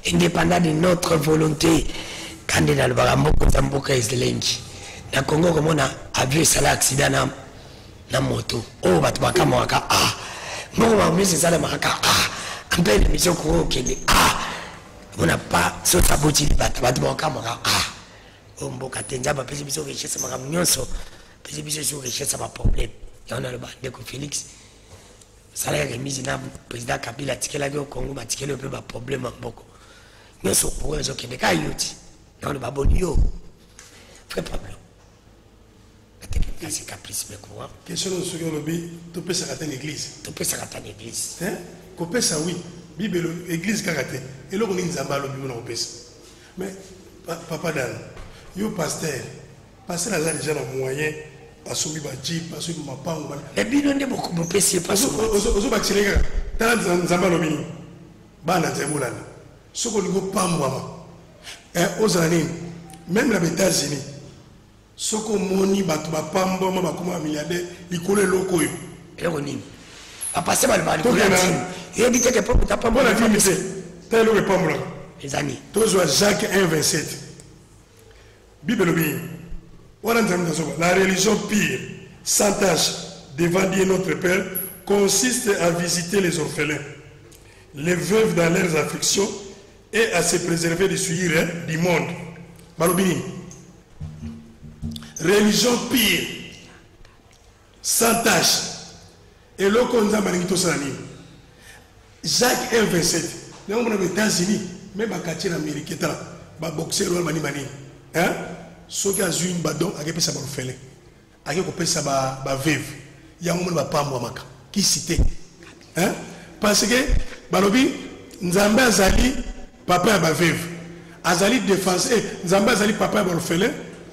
indépendant de notre volonté quand dans le baramoko tamboka islengi na Congo comme on a avion sala accident na moto oh batu bakama waka non mais c'est ça le maraka en pleine mission ko kende on n'a pas ce saboti batu bakama waka oh mboka tenja ba pesi biso richesse maka nyonso pesi biso sur richesse ba problème et on a le bande ko Félix ça la remise na président Kabila tikela au Congo ba tikela peu ba problème mboko nyonso pour eux qui ne ka yuti on le babonio frère Pablo c'est caprice mais quoi question de ce que lobby to pesa kata l'église hein ko pesa oui bible église kakate et loko ni nzamba lobby na ko pesa mais papa dan yo pasteur la déjà na moyen pasumi ba jeep pasumi mapango mais bino nde beaucoup pesa pas ozo ba tirer tala nzamba lobby bana nzemulana soko lingo pamwa ozani même les États-Unis soko moni batu ba pambo ma bakoma milliardaire likole loko yo eronini apase bali bali ko yo bité que pour ta pambo la vie c'est tel le pambo les amis tous Jacques 1:27 Bible bi wana nzambe zo la religion pire sans tâche devant Dieu notre Père consiste à visiter les orphelins les veuves dans leurs afflictions et à se préserver du souillure du monde. Balobini. Religion pire, sans tâche. Et là, on a dit Jacques 1:27. Nous sommes aux États-Unis, même à quartier américain, les boxeurs, les mani. Hein? Ceux qui ont eu un badon, ils ont fait orphelin. Ils ont fait veuve. Il y a un monde qui cité. Hein? Parce que, Balobi, Nzambe Azali, papa a veuve. Azali défenseur, Nzambe Azali, papa a orphelin.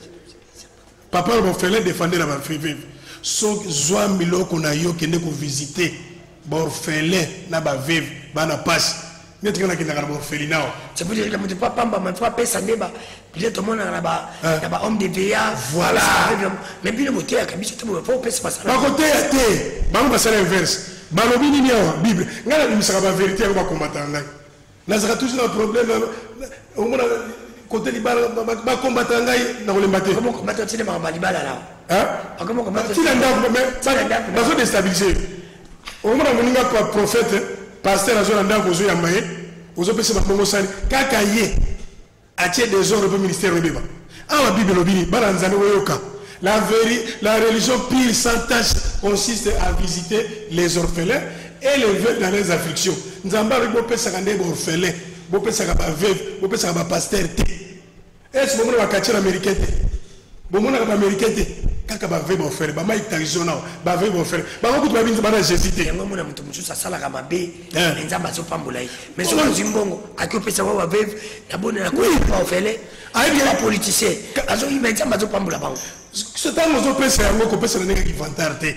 Papa a orphelin défendait la veuve. So zoa milo kuna yo kende ko visiter orphelin na ba veuve bana passe. Mais tu connais qui n'a pas orphelinat. C'est pour dire que mon papa m'a fait passer débat. Puis tout le monde a ba homme de VA. Voilà. Mais puis le moteur a kabisa tout le monde faut passer ça. Ba côté a té, ba on passe l'inverse. Ba lobini ni en Bible. Ngala ni saka ba vérité ko ba combattant ngai. Na saka toujours un problème au monde côté libala ba combattant ngai na ko lembaté. Comment combattre tu ma libala là? Hein? Comment combattre? Tu l'as mais ba so déstabiliser. Au monde on nga prophète pasteur azona ndako zo ya maye ozo pesa bango sali kaka ye atie des ordres au ministère beba la Bible lobini bana nzane woyoka la religion pire sans tâche consiste à visiter les orphelins et les veuves dans leurs afflictions nzamba bo pesa kande bo orphelin bo pesa ka ba veuve bo pesa ka ba pasteur te est-ce que ba quartier américain te bo mona ka ba américain te kaka ba veuve orphelin ba mai traditionnel ba veuve orphelin ba ko kutu ba binza bana Jésus te yango mona mutu mususa sala ka mabe nzamba zo pambola yi mais so zimbongo akopesa wa veuve na bona ko pa orphelin ayi la politicien azo yi nzamba zo pambola bango ce temps nous pesa yango ko pesa na ki vantarte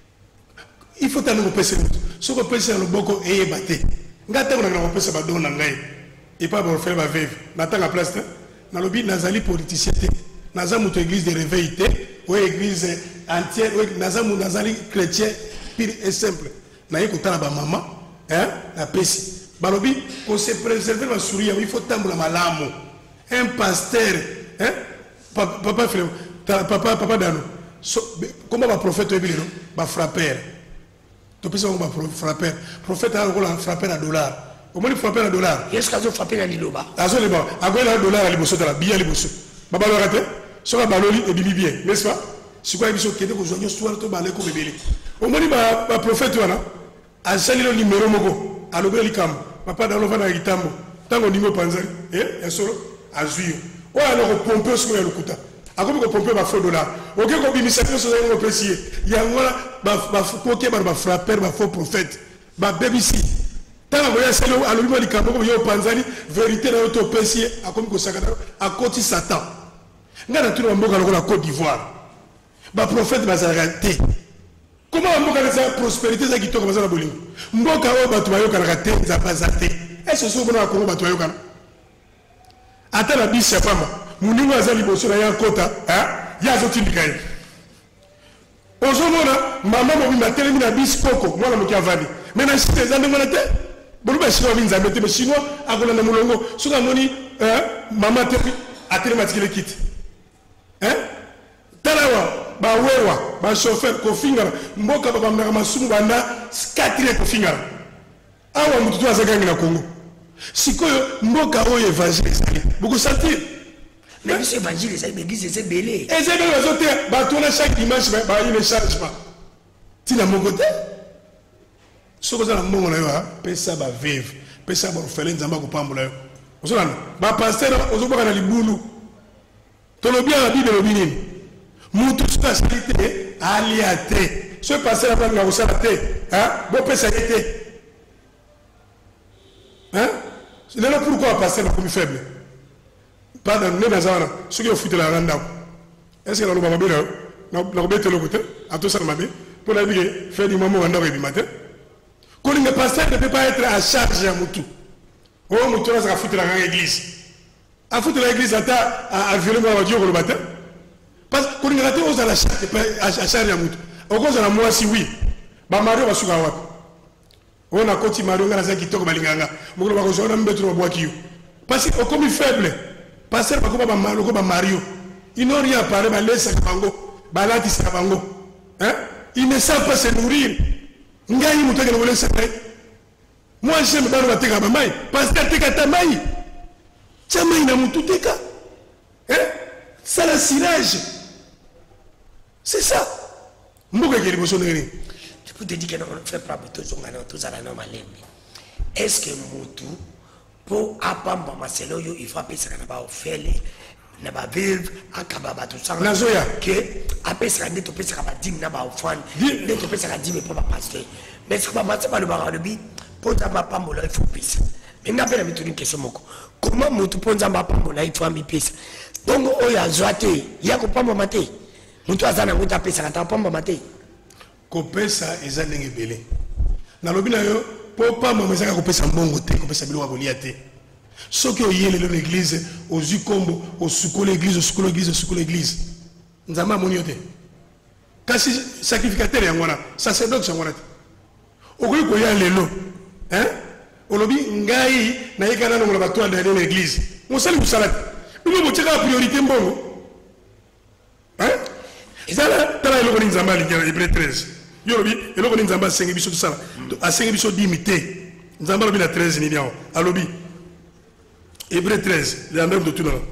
il faut tano ko pesa so ko pesa lo boko eye bate ngata ko na ko pesa ba dona ngai et pas ba orphelin ba veuve na tanga place na lobi nazali politicien te naza mutu église de réveil te ou église entière ou nazali chrétien pire et simple na yekotala ba maman hein na pesi balobi ko se préserver la souris il faut tambola malamu un pasteur hein papa frère papa dano comment ba prophète ebilo ba frapper to pesa ba frapper prophète a ko la frapper à dollar au moins frapper à dollar est-ce que frapper na liloba azo le ba agola dollar à liboso tala bien liboso baba lo raté sur la baloli et bibi bien n'est-ce pas si quoi biso kete ko zonyo soir to balé ko bebele au moins ba prophète wana azali le numéro moko alobeli kam papa dans l'ovana itambo tango ndimo panzali esolo azui o alors pomper ce ko kuta akobi ko pomper ba faux dollar OK ko bimisa ko so ngo pesier yangola ba ko ke ba frapper ba faux prophète ba BBC tango ya selo alobima likambo ko yo panzali vérité na to pesier akobi ko sakata akoti satan ngana tuna mboka lokola Côte d'Ivoire ba prophète bazarate comment mboka na prospérité za kitoko bazala bolingo mboka o batu bayoka na kate za bazate est-ce que so bona ko batu bayoka na ata la bisi ya pamba muningo azali boso na ya kota ya zo tindika ye ozo mona mama mo bima telemi na bisi koko mwana moki avandi mais na site za ndengona te Bon, les Chinois, ils ont mis les Chinois, à cause de Moulongo, sur la monnaie, maman, à télématique, les quitte. Hein? Talawa, Bawewa, chauffeur, Kofinga, Mboka, Bamasumu, Banda, 4 Kofinga. Awa, Moutou, à Zagang, na Congo. Si quoi, Mboka, évangile, beaucoup sentir. Mais ce évangile, c'est belé. Et c'est bien, les autres, tourner chaque dimanche, il ne charge pas. Tu n'as mon côté? Ce que vous avez mon là, pesa ba vivre, pesa ba faire nzamba ko pambola. Vous savez, ba pasteur ozoba na libulu. To lo bien la Bible lo binini. Mutu sa salite aliate. Ce pasteur va na osala te, hein? Bo pesa été. Hein? C'est là pourquoi pasteur est comme faible. Pas dans les bazar, ceux qui ont foutu la randa. Est-ce que la roba bien na robete le côté, à tout ça mabe, pour la dire faire du moment randa et du matin. Quand le pasteur ne peut pas être à charge à Moutou. Oh, Moutou, là, ça va foutre la l'église. À foutre l'église, à violer mon Dieu le matin. Parce que quand il y a des choses à charge à Moutou. Au cause de la moi, si oui, Mario va sur Awap. On a continué Mario, on a dit qu'il Malinganga. On a dit qu'il y a un parce que comme il est faible, pasteur va comme Mario. Il n'a rien à parler, il laisse à Bango. Balati à Bango. Il ne savent pas se nourrir. Ngai mutaka na sakay moi j'aime baro bateka ba mai parce que teka tamai chamai na mututeka ça la silage c'est ça mbuka kili bosoneri tu peux te dire que non on fait pas tout ça ngana tout ça na malembe est-ce que mutu pour apamba maselo yo il faut apesa na ba ofele na ba vivre akaba ba tout ça nazoya que apesa ndeto pesa ba dim na ba ofan ndeto pesa ka dim pour ba pasteur mais c'est pas match pas le bar de bi pour ta ba pambola il faut pesa mais n'a pas une question moko comment mutu ponza ba pambola il faut ambi pesa donc oya zoate ya ko pamba mate mutu azana nguta pesa ka pamba mate ko pesa eza ndenge belé na lobi na yo po pamba mezaka ko pesa mbongo te ko pesa bilo wa kolia te. Ceux qui ont yé l'église, aux ukombo, au suko l'église, au suko l'église, au suko l'église. Nous avons monioté. Quand c'est sacrificateur, il y a un sacerdoce, il y a un au groupe, il y a l'élo. Hein? Au lobby, Ngaï, Naïkana, nous avons toile dans l'église. On sait le salade. Nous avons tiré la priorité mbongo. Hein? Et ça, là, il y a un Zamba, il y a Hébreu 13. Il y a un Zamba, 5 épisodes de ça. À 5 épisodes d'imité. Zamba, il y a 13 millions. À lobby. Hébreu 13, les endroits de tout le monde.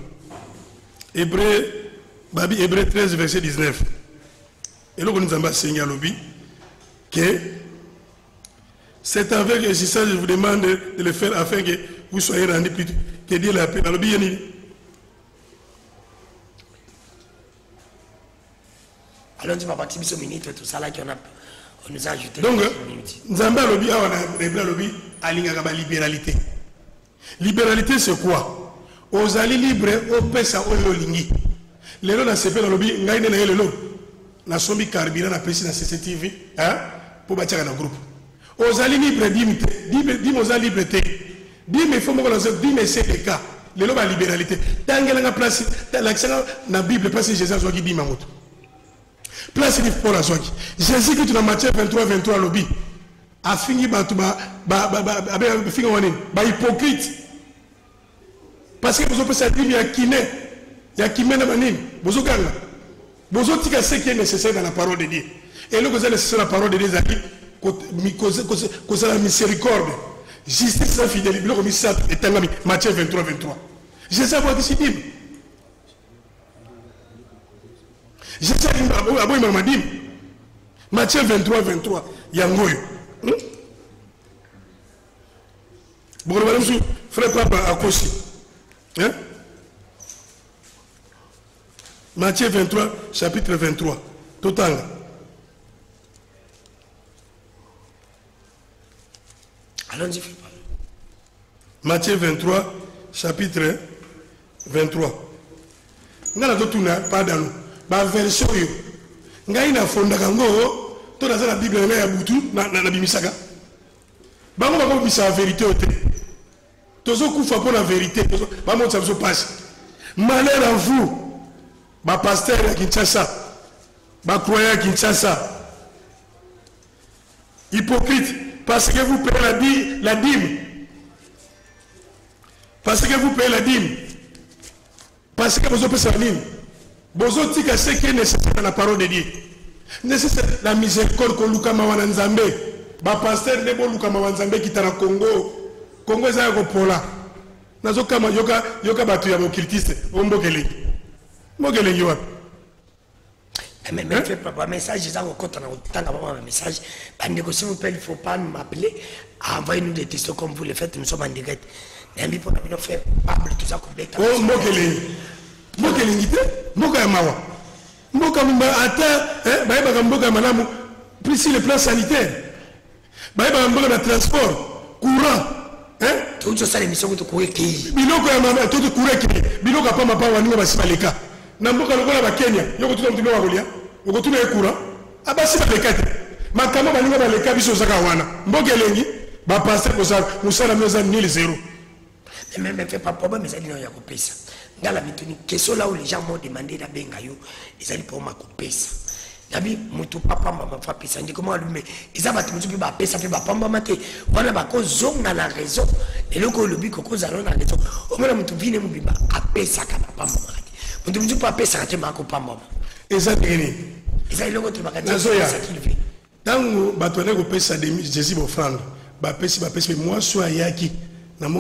Hébreu 13, verset 19. Et là, nous avons enseigné à l'objet que c'est avec insistance que je vous demande de le faire afin que vous soyez rendus plus que Dieu l'a appelé. Dans l'objet, il y a alors, tu vas partir sur minute tout ça là qu'on a. On nous a ajouté. Donc, nous avons l'objet, on a l'objet à la libéralité. Libéralité, c'est quoi? Aux alliés libres, au pesa, au lolingi. Les lots, on a fait dans le lobby, on a eu le lot. On a sombi carburant, on a pris dans CCTV, pour bâtir un groupe. Aux alliés libres, dis-moi aux alliés libres, dis-moi, il faut que dis-moi, c'est le cas. Les lots, la libéralité. Tant qu'il y a une place, dans la Bible, place Jésus a dit Mamout. Place il faut la soie. Jésus, qui est dans Matthieu 23, lobby, a fini par hypocrite. Parce que vous avez dit qu'il y a kiné, il y a kiné dans la manine. Vous avez dit ce qui est nécessaire dans la parole de Dieu. Et là, vous avez nécessaire dans la parole de Dieu, que la miséricorde, justice et fidélité, Matthieu 23. Jésus a dit Bible. Jésus a dit Matthieu 23, il y a un goyo. Bon, madame, frère Papa à Kossi. Hein? Matthieu 23, chapitre 23. Total. Allons-y. Matthieu 23, chapitre 23. Nous avons tout pas dans nous. La version, nous avons fondé toute la Bible, nous avons bimisaka. Nous avons la vérité. Tous ceux qui font pour la vérité, malheur à vous, ma pasteur à Kinshasa, ma croyant à Kinshasa, hypocrite, Parce que vous payez la dîme. Parce que vous payez la dîme. Parce que vous avez payé la dîme. Vous avez dit que ce qui est nécessaire dans la parole de Dieu. Nécessaire la miséricorde que Luka Mawana Nzambe. Ba pasteur de Luka Mawana Nzambe qui est au Congo. Congo est un pola. Nazo kama yoka batu ya mokiltiste. Ombokele. Mbokele yoa. Mais fais pas message, ils ont compte un message. S'il vous plaît, il ne faut pas m'appeler. Envoyez-nous des textos comme vous le faites, nous sommes en direct. Mais pour nous faire parler tout ça complètement. Oh, Mbokele ngite, Mboka Mawa. Mboka Mba atteint, Baïba Mboka Manamu, plus sur le plan sanitaire. Baïba Mboka de transport, courant. Tout ça, l'émission de courir qui. Biloko ya mama, tout courir qui. Biloko pas ma pas wani ba sibaleka. Na mboka lokola ba Kenya, yoko tout mtino wa kolia. Yoko tout na courant. Abasi baleka te. Makama balinga baleka biso zaka wana. Mboka elengi ba passer ko sa musala meza 1000. Mais même fait pas problème, mais ça dit non, il y a coupé ça. Dans la méthode, question là où les gens m'ont demandé la bengayo, ils allaient pour ma couper ça. Nabi, mutu papa mama fa pesa ndi comment lui mais ils avaient mutu ba pesa pe ba pamba mate. On a ba ko zonga la raison. Et le ko lobi ko zalo na raison. O mona mutu vine mu biba a pesa ka ba pamba mate. Mutu pa pesa ka te ma ko pamba. Et ça dégné. Et ça il ko te ba ka te ça qu'il fait. Tango ba to ne ko pesa de Jésus offrande. Ba pesa moi soit yaki. On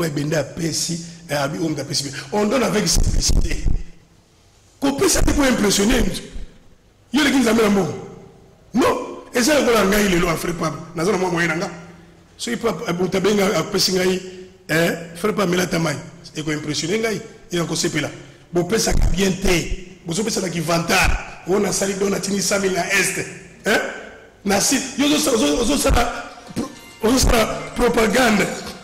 donne avec simplicité. Couper ça pour impressionner. Il y a qui nous amène non. Et c'est le gars il est là frère pas. Nous avons moyen d'anga. So il peut abutabenga à pesingai frère pas mela tamai. Et ko impressionner ngai. Il encore c'est là. Bon pesa qui bien té. Bon pesa qui vantar. On a sali dona tini 5000 na est. Na site. Yo ça propagande.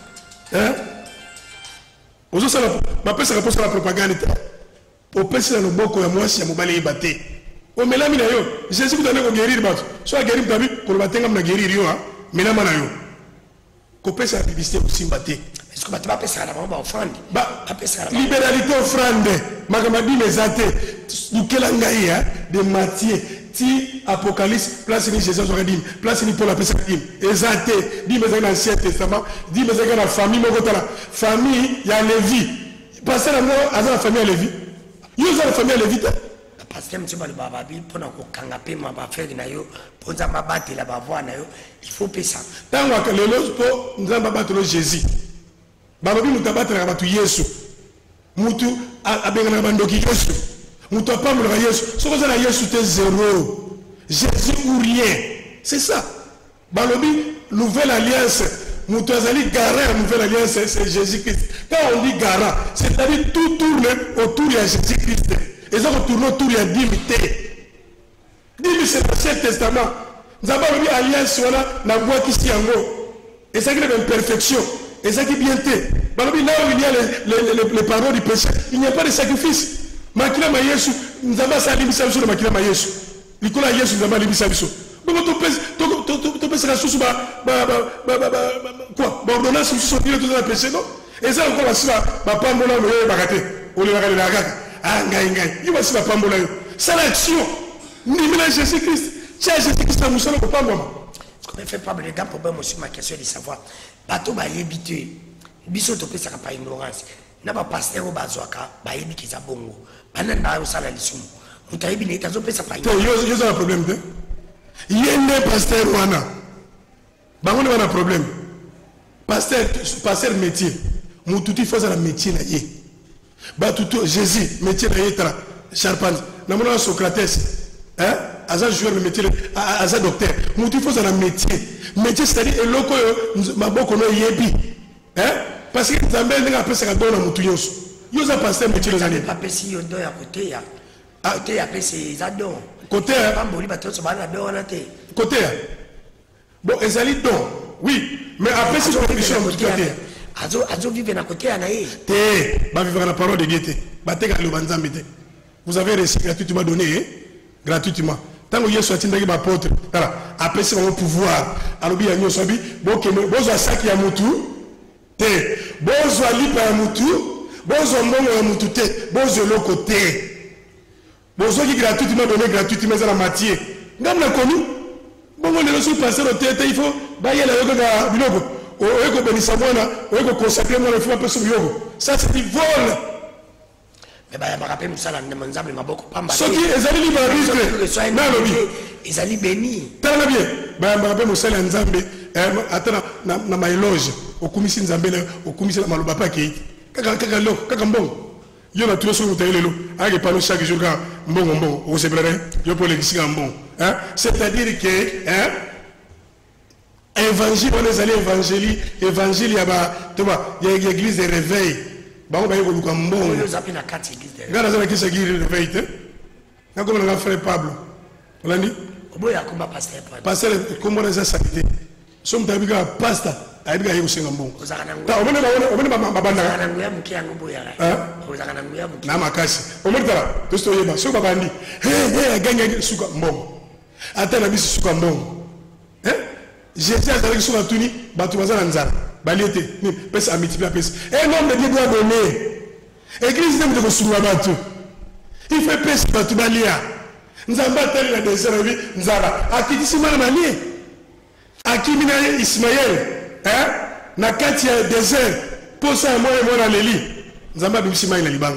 Ozo sala ba pesa ka la propagande o pesa no boko ya mwasi ya mobali ibate o melami na yo Jésus kutane ko guérir ba so guérir tabi ko batenga na guérir yo ha melama na yo ko pesa publicité aussi mbate est-ce que ba ta pesa na ba offrande ba pesa libéralité offrande makamadi mezate dukela ngai ya de Matthieu ti Apocalypse place ni Jésus aurait dit place ni pour la pesa dim ezate dit mais dans l'Ancien Testament dit mais dans la famille mokotala famille ya Lévi passer la la famille ya Lévi yo za la famille ya Lévi parce que monsieur baba bi pona ko kanga pe ma ba faire na yo ponza mabati la ba voix na yo il faut pesa tango ka lelo po nzamba batelo Jésus baba bi mutabata na batu Yesu mutu abenga na bandoki Yesu mutu apambola Yesu soko za na Yesu te zéro Jésus ou rien c'est ça balobi nouvelle alliance mutu azali garant nouvelle alliance c'est Jésus Christ quand on dit garant c'est-à-dire tout tourne autour de Jésus Christ et ça tourne autour de dignité dit c'est l'Ancien Testament nous avons dit alliance voilà na bois qui si yango et ça qui est une perfection et ça qui bien té balobi là où il y a les paroles du péché il n'y a pas de sacrifice makila ma Yesu nous avons sali bisa biso makila ma Yesu likola Yesu nous avons libisa biso bon to pesa la sous quoi bon ordonnance sous dire tout ça péché non et ça encore la sila ba pambola me bakate ole bakale la kaka ah ngai il va sila pambola yo c'est l'action ni mena Jésus Christ Jésus Christ a musala ko pambola ce qu'on fait pas le gars problème aussi ma question de savoir bato ba yebité biso to pesa ka pa ignorance na ba pasteur bazwaka ba yebi za bongo bana na yo sala lisumu mutayibi ne tazo pesa pa yo za problème de yende pasteur wana bango wana problème pasteur métier mututi faut ça métier na ye ba tuto Jésus métier na ye tra charpente na mona Socrates aza joueur le métier aza docteur mututi faut ça métier c'est-à-dire eloko maboko no yebi parce que Nzambe ndenge apesa ka dona mutu yoso yo za pasteur métier les années pas pesi yo do ya côté ya côté ya pesi za don côté pamboli bato so bana do na te côté bon ezali don oui mais après si condition côté azo vivre na côté na ye te ba vivre na parole de Dieu te ba te ka lo banzambe te vous avez reçu gratuitement donné gratuitement tango Yesu atindaki ba apôtre voilà après c'est mon pouvoir alobi ya nyoso bi bozo saki ya mutu te bozo lipa ya mutu bozo mbongo ya mutu te bozo loko te bozo qui gratuitement donné gratuitement à la Matthieu ngam na connu Bon, on est reçu passer au théâtre, il faut bailler la yoga à Bilogo. Au Ego Benissamona, au Ego consacré, moi, il faut un peu sur Bilogo. Ça, c'est du vol. Mais je me rappelle, Moussa, je me beaucoup pas mal. Ce qui est allé libre à risque. Non, ils allaient béni. T'as bien. Je me rappelle, Moussa, Nzambe. Attends, dans ma éloge, au commissaire Nzambe, au commissaire Malobapa qui est. Kakambon. Yo na tuyo sur le avec pas chaque jour bon au sébré yo pour l'église bon hein c'est-à-dire que hein évangile on est allé évangile y a ba tu vois il y a une église de réveil ba on ba yo luka bon on nous appelle la carte église de réveil gana qui s'agit de réveil na comme le frère Pablo on l'a dit oboya komba pasteur comment on a ça somme tabiga pasteur ayibiga yego senga mbongo ta omene babanda na makasi omene tala tosto yeba so babandi ganga suka mbongo ata na biso suka mbongo Jésus a dit sur la tuni batu bazana nzara baliete ni pesa a multiplier pesa un homme de Dieu doit donner église de ko suka batu il fait pesa batu balia nzamba tali la désert bi nzara akitisi mala mali akimina Ismaël na kati ya désert pour ça moi na leli nzamba bimsima ina libango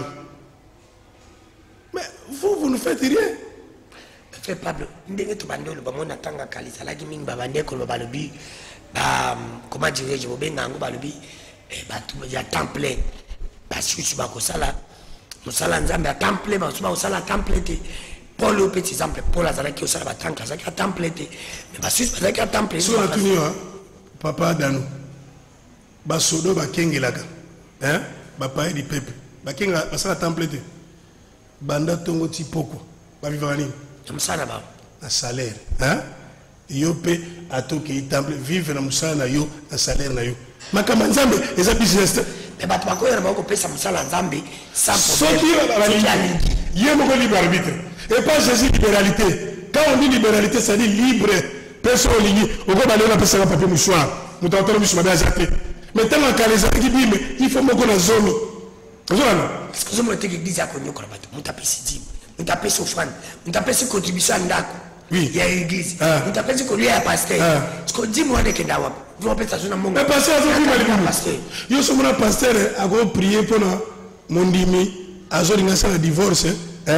mais vous ne faites rien fait Pablo ndenge to bandolo ba mona tanga kalisa laki mingi ba bandeko lo balobi ba comment dire je bobenga ngo balobi ba tu ya temple ba susu ba ko sala musala nzambe ya temple ba suba ko sala temple te Paul au petit exemple Paul azala ki osala ba tanka za ki temple te mais ba susu ba ki temple so la tuni papa dano basodo bakengelaka ba paye du peuple bakenga basala temple te banda tongo ti poko ba vivre nini musala ba na salaire yo pe atoki temple vivre na musala na yo na salaire na yo makamba nzambe eza business mais ba ko yera ba ko pesa musala nzambe sans problème yé moko libre arbitre et pas Jésus libéralité quand on dit libéralité ça dit libre personne en ligne on va aller na pesa papier mouchoir mutantoro biso mabe azate mais tellement kaleza ki bime il faut moko na zomi ozona excusez-moi te église ya konyo kora bato mutapesi dim mutapesi offrande mutapesi contribution ndako oui ya église mutapesi ko liya ya pasteur parce que dim wana kenda wapi vous pesa zona mongo mais pasteur azo ki mali pasteur yo so mona pasteur ago prier pour na mondimi azo linga sa divorce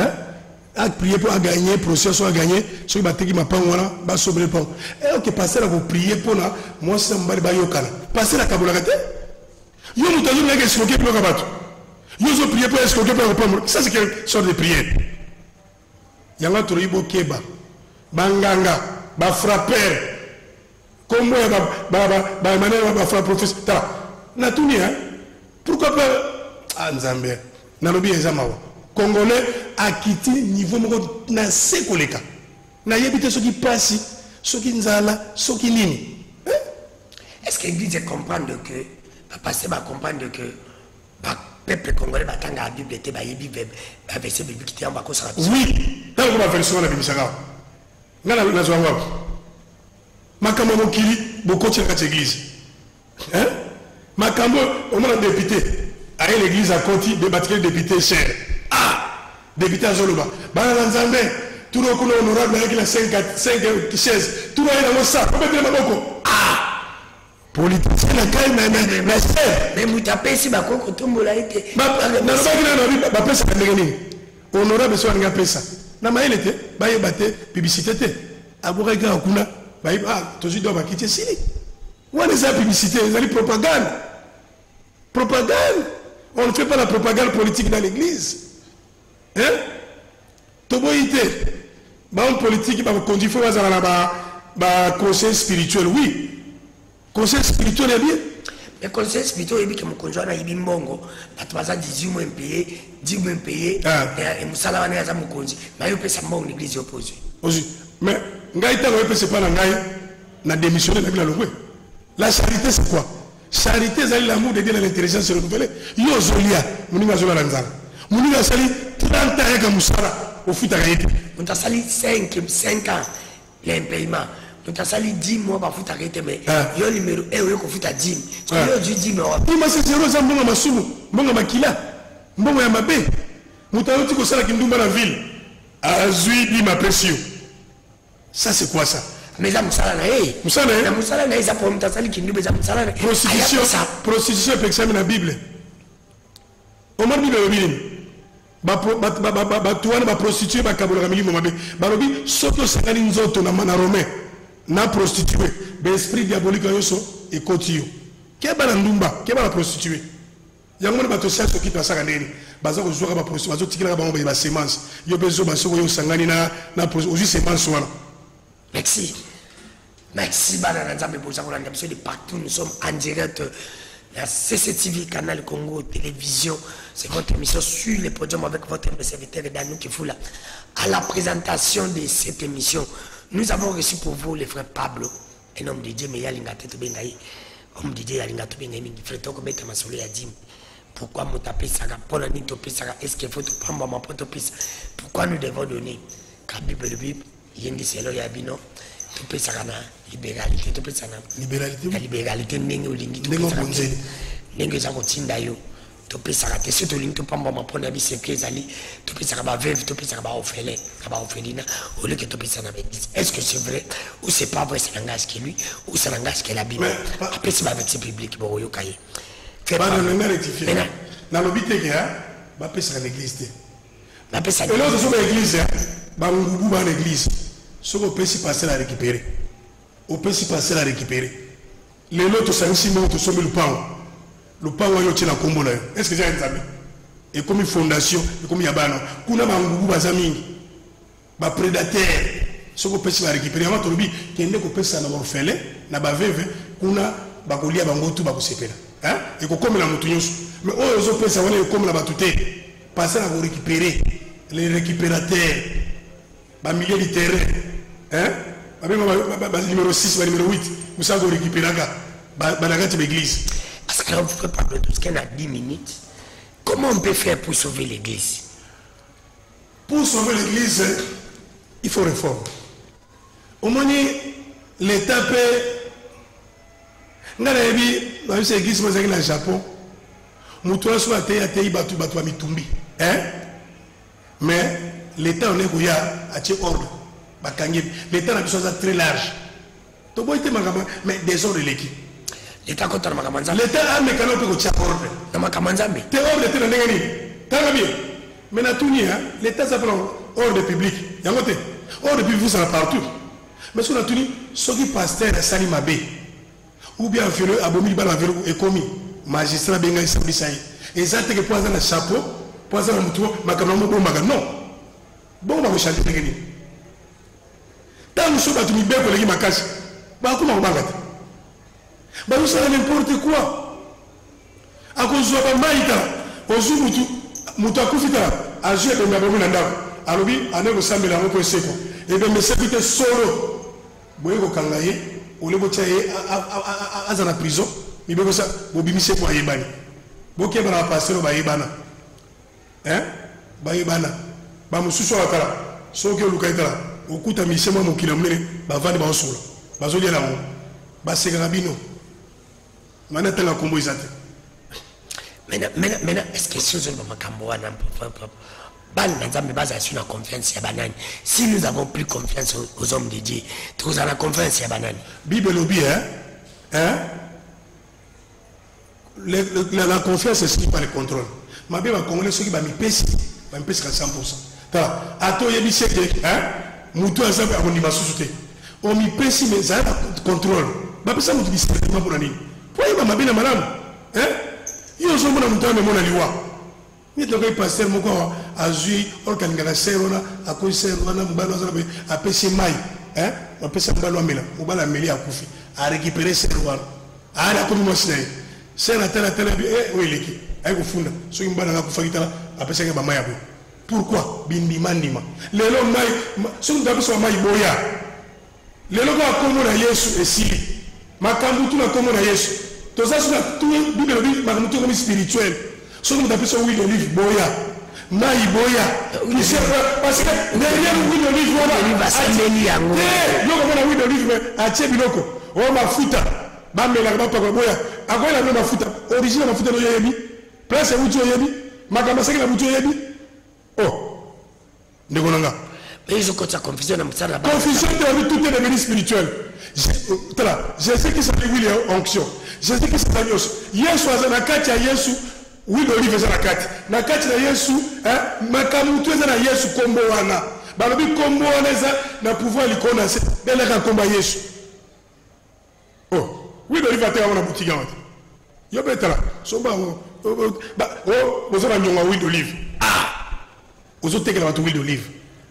a prier pour gagner processus a gagner so ba teki mapango wana ba sobre pang OK pasteur ago prier pour na moi ça mbali ba yokana pasteur akabola kate yo mutazo na ke soke pour ka bato yo so prier pour escoquer pour répondre ça c'est quelle sorte de prière yanga to ribo keba banganga ba frapper comme ba manera ba frapper professeur ta na tunia pourquoi pas nzambe na lobi ezamawa congolais a quitté niveau moko na sekoleka na yebite soki pasi soki nzala soki nini est-ce que l'église comprend que pasteur va comprendre que peuple congolais batanga la Bible était bayebi verset biblique qui va cause oui dans la version la Bible sanga ngana na zo ngwa makambo mokili bokoti na église makambo on a député à l'église à Koti de bâtir député cher député à Zoloba bana nzambe tout le monde honorable avec la 5 chaises tout le monde dans ça on mettre maboko politicien na kai mais c'est mais mutapesi bakoko tombola ete na ba ba pesa ndenge nini honorable so nga pesa na maile te ba yebate publicité te aboka ka kuna ba tozi do ba kiti sili wana za publicité za propagande on ne fait pas la propagande politique dans l'église toboite ba on politique ba conduire faut bazala ba conseil spirituel oui conseil spirituel est bien. Le conseil spirituel est bien que mon conjoint a eu mbongo, tu vas 18 mois payé, 10 mois payé, et Moussala va être mon conjoint. Mais il peut s'en l'église opposée. Mais, Ngaïta ne peut pas na démissionner de la loi. La charité, c'est quoi? Charité, c'est l'amour de Dieu et l'intelligence renouvelée. Yo Zolia, Mouniga Zola Lanzana. Mouniga Sali, 30 ans avec Moussala, au foot à Gaïti. On t'a sali 5 ans, l'impayement. On t'a sali 10 mois pour foot à Gaïti, mais il y a le numéro 1 où il faut à 10. Il y a du 10 mois. Il m'a dit, c'est Rosa Mbonga Masumu, Mbonga Makila, Mbonga Yamabe. Moutaouti Kosala Kindumba la ville. Azui Bima Précieux. Ça, c'est quoi ça? mais ça musala na eh na musala na ça pour mutasali kindu ça musala na prostitution pexame na Bible au moins Bible obili ba tuana ba prostituer ba kabola milimo mabe ba lobi soto sangani nzoto na romain na prostituer be esprit diabolique yoso et kotio ke ba ndumba ke ba prostituer yango ba to science qui passa ndeni baza ko zoka ba prostituer bazo tikila ba ba semence yo bezo ba soko yo sangani na aussi semence wana. Merci. Merci, Banana Nzambe pour ça qu'on a de partout. Nous sommes en direct. La CCTV, Canal Congo, télévision. C'est votre émission sur les podiums avec votre serviteur Danou Kifoula. À la présentation de cette émission, nous avons reçu pour vous le frère Pablo, un homme de Dieu, mais il y a l'ingate bengaï. Homme de Dieu, il y a l'ingate bengaï. Il faut que tu ma soleil à dire. Pourquoi nous taper ça? Pour la nuit, est-ce qu'il faut prendre ma pote? Pourquoi nous devons donner? Car Bible, il y a une série à Bino. Tu peux ça na libéralité, tu peux ça na libéralité. La libéralité n'est pas lingi. N'est que ça continue d'ailleurs. Tu peux ça rater. Si tu lingi, tu peux pas m'apprendre à bien que ça li. Tu peux ça ba veuve, tu peux ça ba orphelin, ba orpheline. Au lieu que tu peux ça na l'église. Est-ce que c'est vrai ou c'est pas vrai? C'est langage qui lui ou c'est langage qui la Bible. Après c'est avec ce public bon yo kaye. Fais pas de rectifier. Dans le but que ba peut ça l'église. Ba peut ça. Et l'autre sur l'église, ba ngubu ba l'église. Ce qu'on peut s'y passer à récupérer. On peut s'y passer à récupérer. Les autres, c'est ainsi que nous sommes le pain. Le pain, on est en combo là. Est-ce que j'ai un ami? Et comme une fondation, et comme il y a un qu'on a un goût bazami, un prédateur. Ce qu'on peut s'y récupérer. Avant tout le monde, qui est né qu'on peut s'en avoir fait là, n'a pas vu, qu'on a bakolia bango tout bako sepela. Hein? Et qu'on comme la montagne. Mais eux, ils ont peut savoir comme la batouté. Passer à récupérer les récupérateurs. Ba milieu du terrain, hein? Numéro 6, numéro 8, vous savez récupérer l'église. Parce que là, vous ne pouvez pas tout ce qu'il y a 10 minutes. Comment on peut faire pour sauver l'église? Pour sauver l'église, il faut réforme. Au moins, l'État peut. Nous avons vu l'église dans le Japon. Nous avons vu mais l'État on est où il y a ordre. L'État a besoin très large. Mais des ordres de l'équipe. L'État contre Makamanza. L'État a un mécanisme pour tirer ordre. Dans Makamanza. T'es ordre de t'es mais l'État s'appelle ordre public. Ordre public, vous en avez partout. Mais ce qu'on a tenu, ceux qui pasteur à Salimabé, ou bien violeux, abomi, balavero, et commis, magistrat, benga, isabisaï. Et ça, t'es que poison le chapeau, poison le mouton, makamamo, bon, non. Bon, on va changer les gars. Tant que nous sommes bien pour les makashi, comment on va faire? Nous savons n'importe quoi. À cause de la maïta, on joue moutou à koufita, à jouer de ma bombe nanda. Alors oui, à ne pas la robe seko. Et bien, mes serviteurs solo, boygo kangaye, ou le botiaye à la prison, mais bien ça, bobimi seko à yebani. Boké va passer au baïbana. Hein? Baïbana. Bamususu wakala. Soke lukaitala. Okuta misema mokila mnene, bavandi baosula. Bazolia la mo. Basegrabino. Maintenant, tu as combo isate. Maintenant, est-ce que si nous avons confiance à Banane, si nous avons plus confiance aux hommes de Dieu, nous avons confiance à Banane. Bible lobby, hein? La confiance, c'est ce qui pas le contrôle. Ma bien, congolais, ceux qui va me pèse à 100%. À toi, il y a hein? Moutou ensemble, à mon niveau sous-souté. On me pèse, mais ça a le contrôle. Ma personne me dit, c'est pour l'année. Pourquoi il m'a bien madame? Hein? Il y a un jour où on a mon aliwa. Il y a un pasteur qui a joué, il a serre, a conseillé, a pêché maï. Hein? On a pêché un ballon à Mela. On a mêlé à Koufi. A récupéré ses lois. A la communauté. C'est la telle, oui, l'équipe. Avec le fond, ceux qui ont ballon à Koufi, a pêché un maï. Pourquoi? Bindi mandima. Les lois maï, ceux qui ont besoin de maï boya. Les lois à Komo Yesu et Sili. Makambutu na Komo Yesu. Tout ça, c'est tout le Bible spirituel. Ce que nous appelons ça, oui, le livre Boya. Maï Boya. Parce que derrière le oui, le livre, on va oui, le livre, à Tchebiloko. On va foutre. Bamela, Boya. À quoi la même foutre? Origine, on va foutre le Yebi. Place à Moutou Yebi. Makamasa, la Moutou Yebi. Oh. Negonanga. ils ont continué confusion dans la confusion de tout est devenu spirituel. Jésus qui s'appelle William onction. Jésus qui s'appelle Yesu azana kati ya Yesu oui d'olive za nakati. Na kati na Yesu makamutu za na Yesu kombo wana. Balobi kombo wana za na pouvoir likona se dele ka komba Yesu. Oh, oui d'olive ate wana boutique wana. Yo betala somba bozo ba nyonga oui d'olive. Ah. Ozo tekela watu oui d'olive.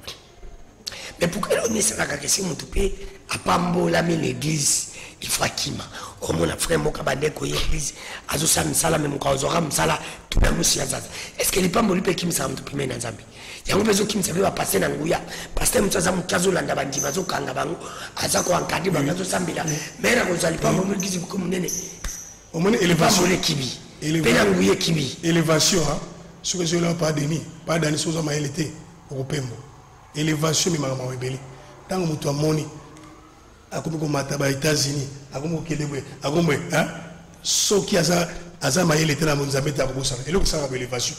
Mais pourquoi on est là que si mon toupé a pas mbola mais l'église il faut akima au mon frère moka bande ko l'église azo sa misala même ko ozora misala tout na musi azaza est-ce que les pas mboli pe kim sa mtu pime na nzambi yango bezo kim sa ba passer na nguya pasteur mtsaza mkazo landa bandi bazo kanga bango aza ko ankadi bango sambila mais na ko zali pas mboli l'église ko munene au mon élévation le kibi pena nguye kibi élévation ce que je leur pas deni pas dans les choses ma élité au pembo élévation mais maman webeli tant que tu as moni akomi ko mataba États-Unis akomi ko kelebwe akomi soki aza mayele tena monzambe ta ko sala eloko sala élévation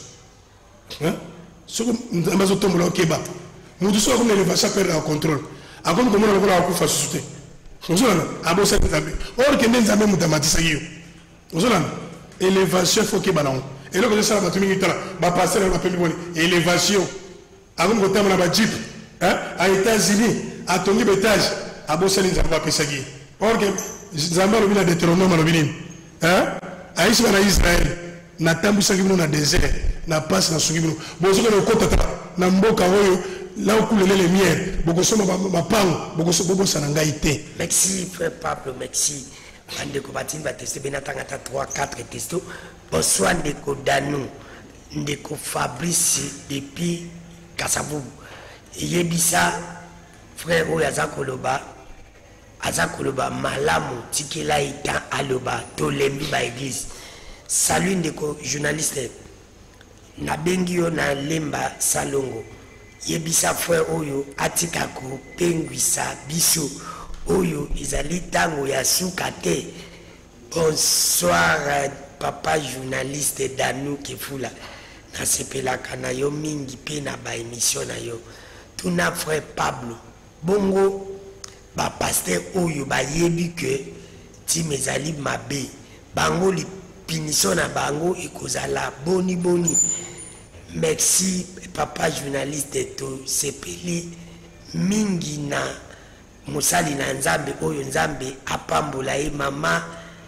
soko mbazo tombola okeba mutu soko na élévation perdre le contrôle akomi ko mona ko kufa susute ozolana abosa nzambe or ke nzambe mutamatisa yo ozolana élévation faut ke balon eloko je sala batumi ngitala ba passer ba pembi boni élévation akomi ko tamana ba jeep à États-Unis à tongi betage à bosali nzamba pesagi or que nzamba lobina Deutéronome lobini aïsi na Israël na tambusa ngibino na désert na passe na sungibino bozo ko kota na mboka oyo là où coule les lumières boko soma ba pango boko so bobo sananga ité. Merci frère Pablo, merci ande ko batin ba tester benatanga 3-4 testo bonsoir ndeko Danou ndeko Fabrice depuis Kasavubu yebisa frère oyo aza koloba malamu tikela ita aloba tolembi ba église. Salut ndeko journaliste nabengi yo na lemba salongo yebisa frère oyo atika ko pengwisa biso oyo ezali tango ya suka te. Bonsoir papa journaliste Danou Kefula nasepelaka na yo mingi pe na ba émission na yo. Tuna frère Pablo bongo ba pasteur oyo ba yebi que ti mezali mabe bango li punition na bango ekozala boni. Merci papa journaliste to sepeli mingi na musali na nzambe oyo nzambe apambola e mama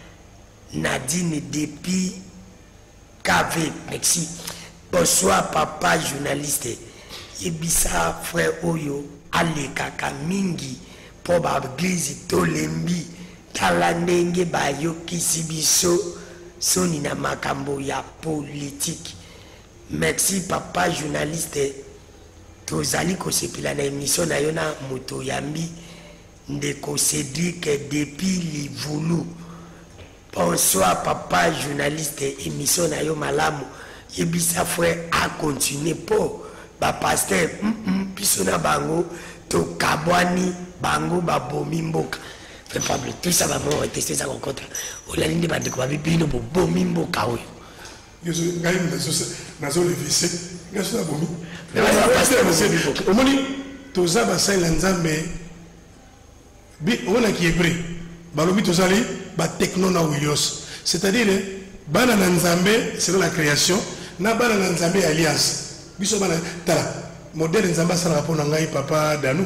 Nadine depuis KV. Merci. Bonsoir papa journaliste yebisa frère oyo alekaka mingi po ba église tolembi tala ndenge bayokisi biso soni na makambo ya politique. Merci papa journaliste tozali kosepela na émission na yo na moto yambi ndeko Cédric depuis Livulu. Bonsoir papa journaliste émission na yo malamu yebisa frère a continuer po ba pasteur biso na bango to kabwani bango babomi mboka. Frère Pablo tout ça va me tester ça contre olali ndi bandeko babibino bobomi mboka oyo yo ngai nazo le vise ngaso na bomi mais ba pasteur omoni toza basala nzambe bi ona ki hébreu balobi tozali ba techno na Willios, c'est-à-dire bana na nzambe selon la création na bana na nzambe alliance biso bana tala modèle nzamba sala rapport na ngai papa Danou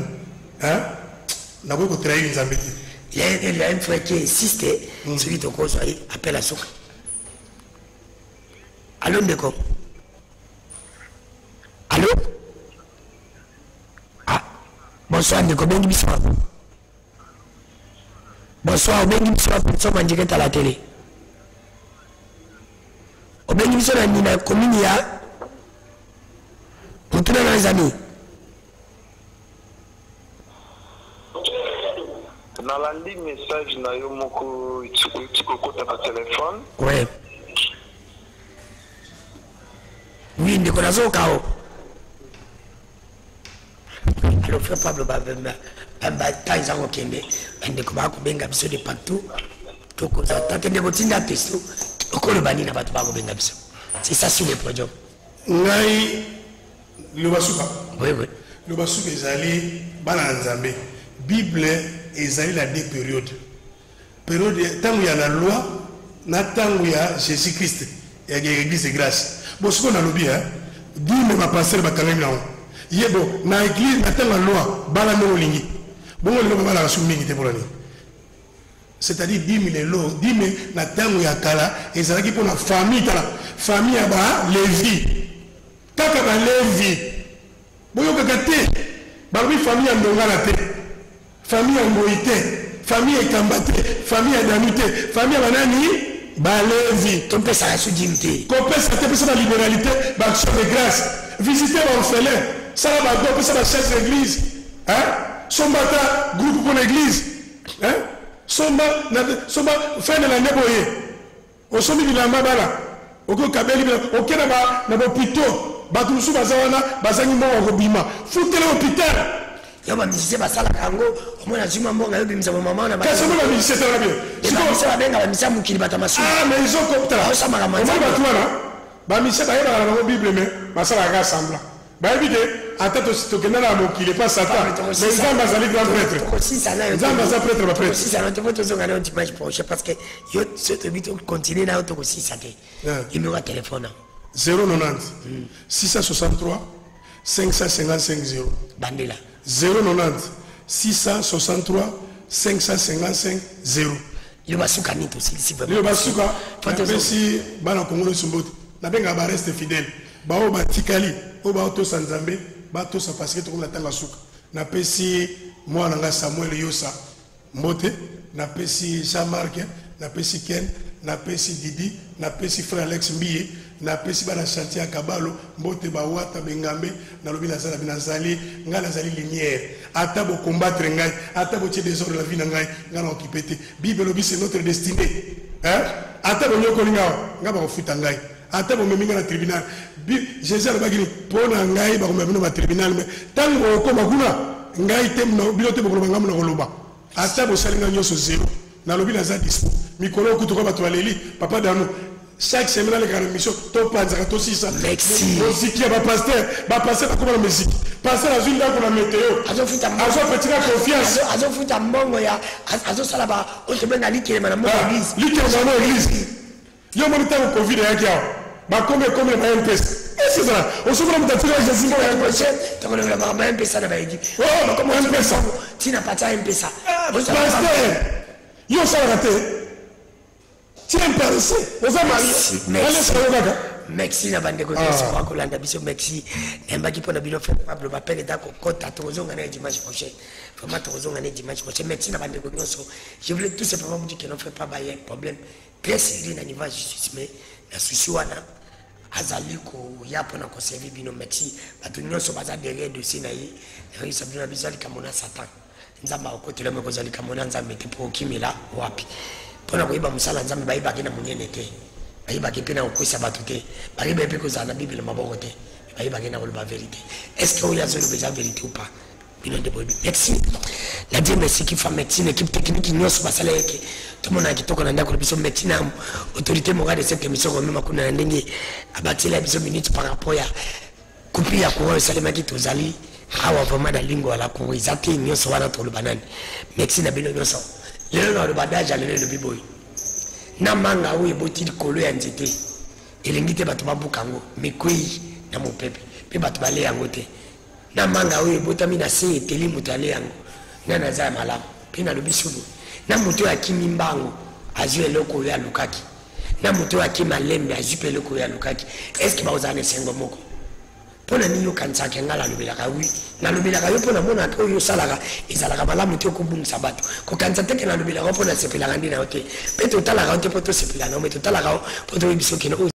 na ko trahir nzambe ti. Il y a un frère qui insiste celui de cause appelle à souk. Allô ndeko. Allô. Ah bonsoir ndeko bengi biso. Bonsoir bengi biso pour manjika à la télé. Bengi biso na nina commune ya Mutuna na les amis. Nalandi message na yo moko tikokota na téléphone. Ouais. Oui, ndeko nazo kao. Alors frère Pablo baba taïza okende ndeko ba ko benga biso de partout. Toko za tatende ko tinda testo. Okolo bani na batu ba ko benga biso. C'est ça sur le projet. Ngai le basuka. Oui oui. le basuka ezali bana nzambe Bible ezali la deux périodes. Période tangu ya la loi na tangu ya Jésus Christ ya église de grâce. Bon ce qu'on a lobby hein. Dime ma pasteur bakalemi na. Yebo na église na tangu la loi bala no lingi. Bon le bala la soumingi te polani. C'est-à-dire dime les lois, dime na tangu ya kala ezalaki pour la famille tala. Famille ya ba Lévi. Kaka ba Lévi. Boyo kakate. Ba lui famille ya ndongala te. Famille ya ngoite. Famille Kambate, famille Danute, famille Banani, Balévi. Ton père ça a sous dignité. Ton père ça te la libéralité, l'action de grâce. Visiter l'orphelin, ça va donc ça va chef d'église. Hein? Son bata groupe pour l'église. Hein? Son fin de l'année boye. Au sommet de la mabala. Au kabeli, au kenaba, na bopito, batusu bazawana, bazangi mo robima. Foutez l'hôpital. Yaba misise basala kango omona zuma mbonga yobi mzamo mama na ba qu'est-ce que la misise très bien c'est comme ça benga ba misa mukili batamasu ah mais ils ont compté là ça mara manza ba tuana ba misise ba yeba la Bible mais basala ga sembla ba éviter atato sitokena na mukili pas satan mais ils ont basali grand prêtre aussi ça là ils ont basali prêtre ba prêtre aussi ça non te faut tozonga na dimanche prochain parce que yo ce te bito continuer na auto aussi ça te numéro de téléphone 090 663 555 0 bandela 090 663 555 0. Le basuka ni to si le basuka si bana Congo Sombote na benga ba reste fidèle ba o batikali o ba to sanzambe ba to sa parce que to la tanga suka na pesi moi nga Samuel Yosa Mbote na pesi Jean-Marc na pesi Ken na pesi Didi na pesi frère Alex Mbiye na pesi bana chantier à Kabalo Mbote ba wata bengambe na lobi na sala binazali nga nazali lumière ata bo combattre ngai ata bo tie désordre la vie na ngai nga na occuper te Bible lobi c'est notre destinée hein ata bo nyoko linga nga ba kofuta ngai ata bo meminga na tribunal Jésus a bagini pona ngai ba ko memino na tribunal mais tango ko makuna ngai te no bilote bo ko ngam na koloba ata bo salinga nyoso zero na lobi na za dispo mikolo ko to ko batwa leli papa dano chaque semaine les gars mission to panza to sisa merci musique ba pasteur ba comme la musique pasteur a une date pour la météo azo futa azo petit confiance azo futa mbongo ya azo salaba o te benga likele mana mo église likele mana église yo mo nta ko covid ya kia ba comme ba MPS c'est ça on se voit dans la Jésus la prochaine tu connais la maman MPS na ba église oh comment MPS tu n'as pas ta MPS pasteur yo ça raté. Tu es intéressé. Merci na bande ko kwa kolanda biso merci embaki pona bilo fait Pablo ba pele dako kota tozonga na dimanche prochain vraiment tozonga na dimanche prochain merci na bande ko nyonso je voulais tout simplement vous dire que non fait pas bailler problème très sérieux na niveau justice mais la souci wana azali ko yapo na ko servir bino merci batu nyonso baza derrière dossier na yi réussir bino bizali kamona satan nzamba okotela me ko zali kamona nzambe te po kimila wapi pona koyiba musala nzambe bayibaki na munene te bayibaki pe na kokwisa bato te bayiba pe kozala na Bible maboko te bayibaki na koloba vérité est-ce que oyo azoloba vérité ou pas bino nde boyebi merci na Dieu merci qui fa médecine équipe technique nyonso basala yeke tomona kitoko na ndako biso médecine autorité morale de cette émission ko mema kuna ndenge abatela biso minute par rapport ya kupi ya courant salemaki tozali awa vraiment na lingo ala ko izate nyonso wana toloba nani merci na bino nyonso lelo na badage alele le biboy na manga oyo eboti likolo ya nzete elengi te bato babuka yango mikwei na mopepe mpe bato bale yango te na manga oyo ebotami na se eteli moto ale yango nga naza ya malamu mpe nalobi subu na moto oyo akimi mbango azwi eloko oyo alukaki na moto oyo akimi alembe azwi mpe eloko oyo alukaki estce bakozala na esengo moko mpo na nini yokanisaka nga nalobelaka wi nalobelaka yo mpo namonaka oyo osalaka ezalaka malamu te okobungisa bato kokanisa teke nalobelaka mpo nasepelaka nde na yo te mpe totalaka yo te mpo tosepela na yo me totalaka yo mpo toyebi soki